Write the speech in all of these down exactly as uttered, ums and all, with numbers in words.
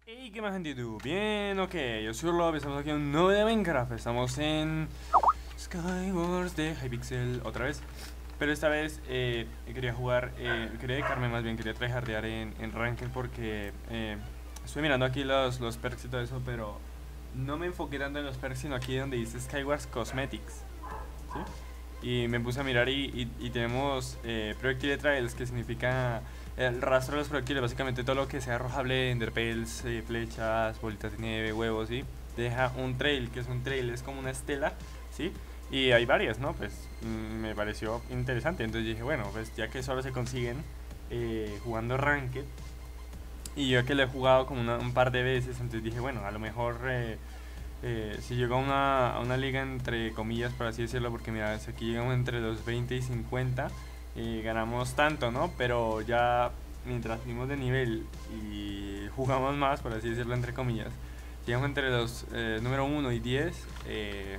Hey, ¿qué más, gente de YouTube? Bien, ok, yo soy Rob, estamos aquí en un nuevo de Minecraft. Estamos en Skywars de Hypixel otra vez. Pero esta vez eh, quería jugar, eh, quería dedicarme más bien, quería tryhardear en, en Ranked porque eh, estoy mirando aquí los, los perks y todo eso, pero no me enfoqué tanto en los perks, sino aquí donde dice Skywars Cosmetics, ¿sí? Y me puse a mirar y, y, y tenemos eh, Projectile Trails, que significa el rastro de los proyectiles, básicamente todo lo que sea arrojable, enderpearls, eh, flechas, bolitas de nieve, huevos, ¿sí? Deja un trail, que es un trail, es como una estela, ¿sí? Y hay varias, ¿no? Pues mm, me pareció interesante, entonces dije, bueno, pues ya que solo se consiguen eh, jugando Ranked, y yo que lo he jugado como una, un par de veces, entonces dije, bueno, a lo mejor eh, eh, si llego a una, a una liga entre comillas, por así decirlo, porque mira, si aquí llegamos entre los veinte y cincuenta, y ganamos tanto, ¿no? Pero ya mientras subimos de nivel y jugamos más, por así decirlo, entre comillas, llegamos entre los eh, número uno y diez, eh,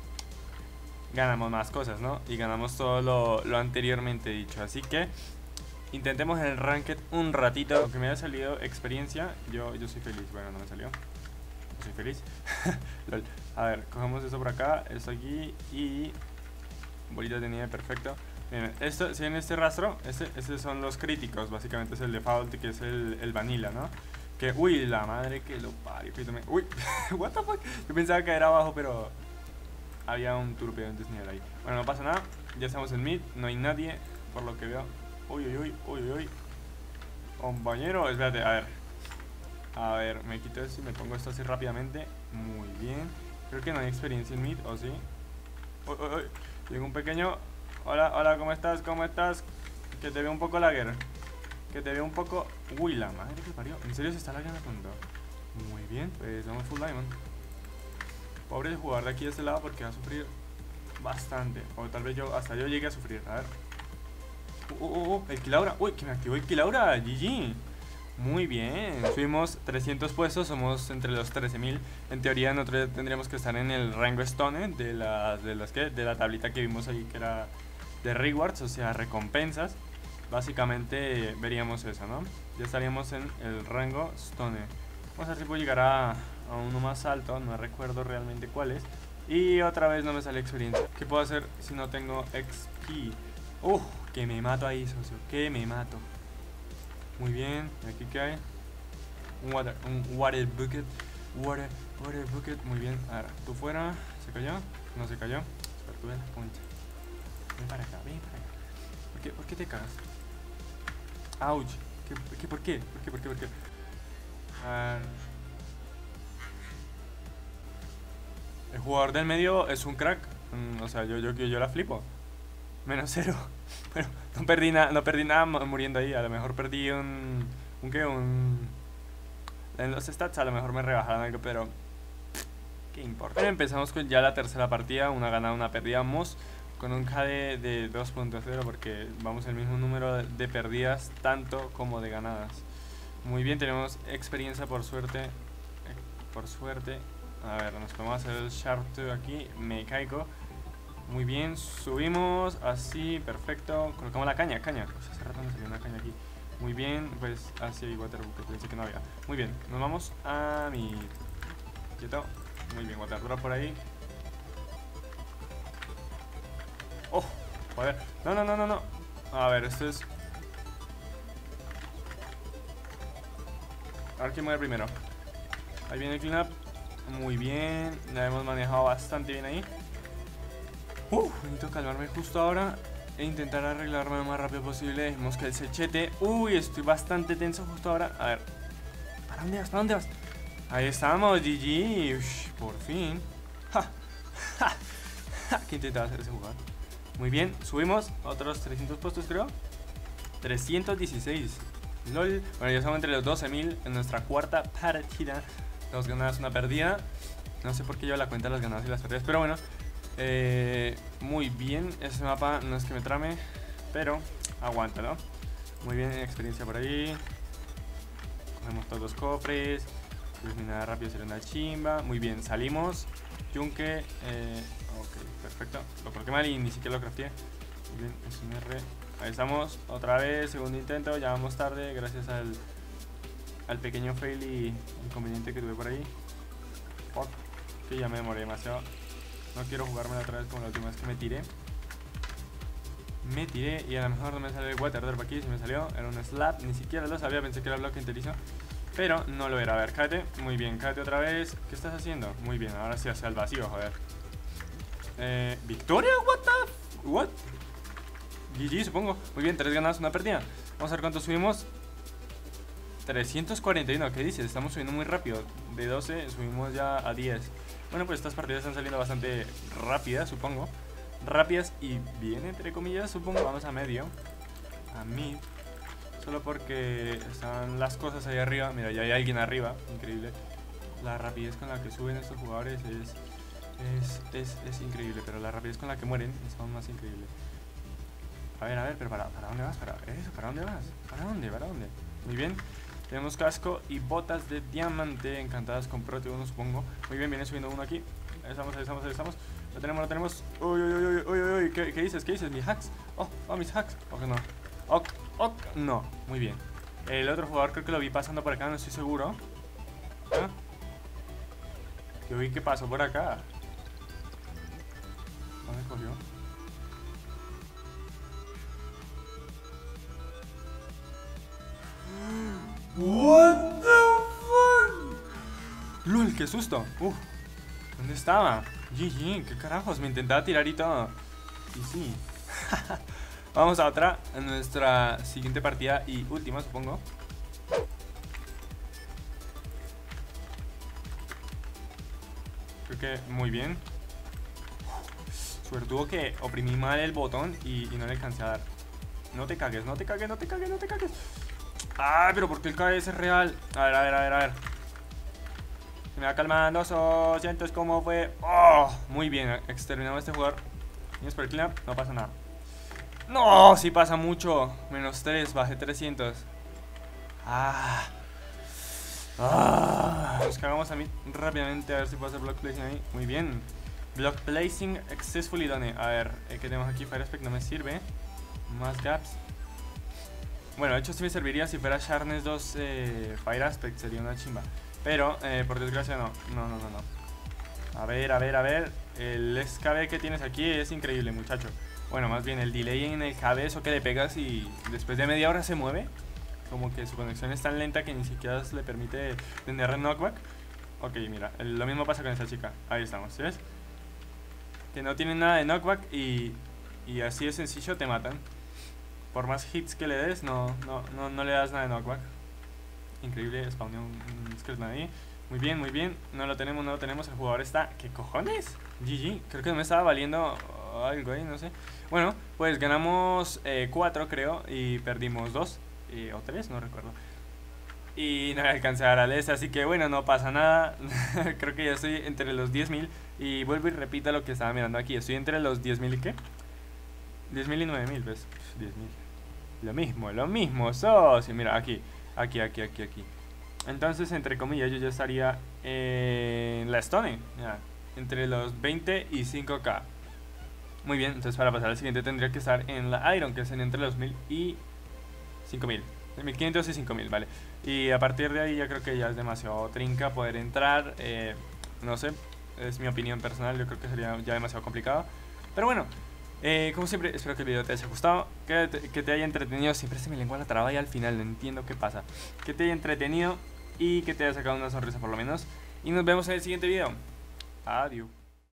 ganamos más cosas, ¿no? Y ganamos todo lo, lo anteriormente dicho. Así que intentemos el ranked un ratito. Aunque me haya salido experiencia, yo, yo soy feliz. Bueno, no me salió. Yo soy feliz. Lol. A ver, cogemos eso por acá, esto aquí y bolitas de nieve, perfecto. Bien, esto, si ven este rastro, este, estos son los críticos, básicamente es el default, que es el, el vanilla, ¿no? Que, uy, la madre que lo parió, que me, uy, what the fuck, yo pensaba que era abajo, pero había un turbio en desnivel ahí. Bueno, no pasa nada, ya estamos en mid, no hay nadie, por lo que veo. Uy, uy, uy, uy, uy, compañero, espérate, a ver. A ver, me quito esto y me pongo esto así rápidamente. Muy bien, creo que no hay experiencia en mid, ¿o sí? Uy, uy, uy, llega un pequeño. Hola, hola, ¿cómo estás? ¿Cómo estás? Que te veo un poco lagger. Que te veo un poco... Uy, la madre que parió. ¿En serio se está laggando tanto? Muy bien, pues vamos full diamond. Pobre el jugador de aquí de este lado porque va a sufrir bastante. O tal vez yo, hasta yo llegue a sufrir. A ver. Uh, uh, uh, el Kilaura. Uy, que me activó el Kilaura. G G. Muy bien. Subimos trescientos puestos, somos entre los trece mil. En teoría nosotros tendríamos que estar en el rango Stone de las de las que de la tablita que vimos ahí, que era de rewards, o sea, recompensas. Básicamente veríamos eso, ¿no? Ya estaríamos en el rango Stone. Vamos a ver si puedo llegar a, a uno más alto, no recuerdo realmente cuál es. Y otra vez no me sale experiencia. ¿Qué puedo hacer si no tengo X P? Uh, que me mato ahí, socio, que me mato. Muy bien, aquí que hay un water, un water bucket, water, water bucket, muy bien. A ver, tú fuera, ¿se cayó? No se cayó. Espera, tú ven, concha. Ven para acá, ven para acá. ¿Por qué, por qué te cagas? Ouch. ¿Qué, qué, por qué? ¿Por qué, por qué, por qué? A ver. El jugador del medio es un crack. Mm, o sea, yo, yo, yo, yo la flipo. Menos cero. Pero no perdí nada, no perdí nada muriendo ahí. A lo mejor perdí un. ¿Un qué? Un. En los stats a lo mejor me rebajaron algo, pero. ¿Qué importa? Bueno, empezamos con ya la tercera partida. Una ganada, una perdida. Vamos con un K D de dos punto cero porque vamos el mismo número de, de perdidas, tanto como de ganadas. Muy bien, tenemos experiencia por suerte. Por suerte. A ver, nos podemos hacer el Sharp dos aquí. Me caigo. Muy bien, subimos así, perfecto. Colocamos la caña, caña. Pues hace rato me salió una caña aquí. Muy bien, pues así hay water bucket, pensé que no había. Muy bien, nos vamos a mi quieto. Muy bien, water drop por ahí. Oh, joder. No, no, no, no, no. A ver, esto es. A ver quién muere primero. Ahí viene el cleanup. Muy bien, la hemos manejado bastante bien ahí. Uh, necesito calmarme justo ahora e intentar arreglarme lo más rápido posible. Dejemos que el sechete. Uy, estoy bastante tenso justo ahora. A ver, ¿para dónde vas? ¿Para dónde vas? Ahí estamos, G G. Ush, por fin. Ja, ja, ja. ¿Qué intentaba hacer ese jugador? Muy bien, subimos otros trescientos puestos, creo. trescientos dieciséis. LOL. Bueno, ya estamos entre los doce mil en nuestra cuarta partida. Dos ganadas, una perdida. No sé por qué llevo la cuenta de las ganadas y las perdidas, pero bueno. Eh, muy bien, este mapa no es que me trame, pero aguanta, ¿no? Muy bien, experiencia por ahí. Cogemos todos los cofres. Terminada rápido sería una chimba. Muy bien, salimos. Yunque, eh, ok, perfecto. Lo coloqué mal y ni siquiera lo crafteé. Muy bien, es un R. Ahí estamos, otra vez, segundo intento. Ya vamos tarde, gracias al al pequeño fail y inconveniente que tuve por ahí. Fuck, que ya me demoré demasiado. No quiero jugármela otra vez como la última vez que me tiré. Me tiré y a lo mejor no me sale el water drop aquí. Si me salió, era un slap, ni siquiera lo sabía, pensé que era bloque interizo, pero no lo era. A ver, cáete, muy bien, cáete otra vez. ¿Qué estás haciendo? Muy bien, ahora sí hacia el vacío, joder. Eh, ¿Victoria? What the? What? G G, supongo. Muy bien, tres ganadas, una perdida. Vamos a ver cuánto subimos. trescientos cuarenta y uno, ¿qué dices? Estamos subiendo muy rápido. De doce subimos ya a diez. Bueno, pues estas partidas están saliendo bastante rápidas, supongo. Rápidas y bien, entre comillas, supongo. Vamos a medio. A mid. Solo porque están las cosas ahí arriba. Mira, ya hay alguien arriba. Increíble. La rapidez con la que suben estos jugadores es... Es, es, es increíble, pero la rapidez con la que mueren es aún más increíble. A ver, a ver, pero ¿para, para dónde vas? ¿Para eso? ¿Para dónde vas? ¿Para dónde? ¿Para dónde? Muy bien. Tenemos casco y botas de diamante encantadas con Prote uno, supongo. Muy bien, viene subiendo uno aquí. Ahí estamos, ahí estamos, ahí estamos. Lo tenemos, lo tenemos. Uy, uy, uy, uy, uy, uy. ¿Qué, qué dices? ¿Qué dices? ¿Mis hacks? Oh, oh, mis hacks. Ok, no. Ok, ok, no. Muy bien. El otro jugador creo que lo vi pasando por acá, no estoy seguro. ¿Ah? Yo vi que pasó por acá. ¿Dónde cogió? What the fuck? LOL, qué susto. Uf, ¿dónde estaba? G G, qué carajos, me intentaba tirar y todo. Y sí. Vamos a otra, a nuestra siguiente partida y última, supongo. Creo que muy bien. Suertudo que oprimí mal el botón y, y no le alcancé a dar. No te cagues, no te cagues, no te cagues, no te cagues. Ay, pero ¿por qué el K S es real? A ver, a ver, a ver, a ver. Se me va calmando, so, sientes cómo fue. Oh, muy bien, exterminamos a este jugador. Tienes por el cleanup, no pasa nada. No, sí pasa mucho. Menos tres, bajé trescientos. Ah. Ah. Nos cagamos a mí rápidamente a ver si puedo hacer block placing ahí. Muy bien. Block placing successfully done. A ver, eh, ¿qué tenemos aquí? Fire aspect no me sirve. Más gaps. Bueno, de hecho sí me serviría si fuera Sharpness dos eh, Fire aspect, sería una chimba. Pero, eh, por desgracia no. No, no, no, no. A ver, a ver, a ver. El S K B que tienes aquí es increíble, muchacho. Bueno, más bien el delay en el K B, eso que le pegas y después de media hora se mueve. Como que su conexión es tan lenta que ni siquiera le permite tener knockback. Ok, mira, el, lo mismo pasa con esta chica. Ahí estamos, ¿sí ves? Que no tienen nada de knockback y, y así de sencillo te matan. Por más hits que le des, no, no, no, no le das nada de knockback. Increíble, spawné un, un Skeleton ahí. Muy bien, muy bien. No lo tenemos, no lo tenemos. El jugador está... ¿Qué cojones? G G. Creo que me estaba valiendo algo ahí, no sé. Bueno, pues ganamos cuatro, creo. Y perdimos dos. Eh, o tres, no recuerdo. Y no me alcancé a dar al S, así que bueno, no pasa nada. Creo que ya estoy entre los diez mil. Y vuelvo y repito lo que estaba mirando aquí. Estoy entre los diez mil y ¿qué? diez mil y nueve mil, ¿ves? diez mil. Lo mismo, lo mismo, socio. Mira, aquí, aquí, aquí, aquí, aquí. Entonces, entre comillas, yo ya estaría en la Stone. Ya, entre los veinte y cinco K. Muy bien, entonces para pasar al siguiente tendría que estar en la Iron, que es entre los mil y cinco mil. mil quinientos y cinco mil, vale. Y a partir de ahí ya creo que ya es demasiado trinca poder entrar. Eh, no sé, es mi opinión personal, yo creo que sería ya demasiado complicado. Pero bueno, eh, como siempre, espero que el video te haya gustado, que te, que te haya entretenido. Siempre se me lengua la traba y al final no entiendo qué pasa. Que te haya entretenido y que te haya sacado una sonrisa por lo menos. Y nos vemos en el siguiente video. Adiós.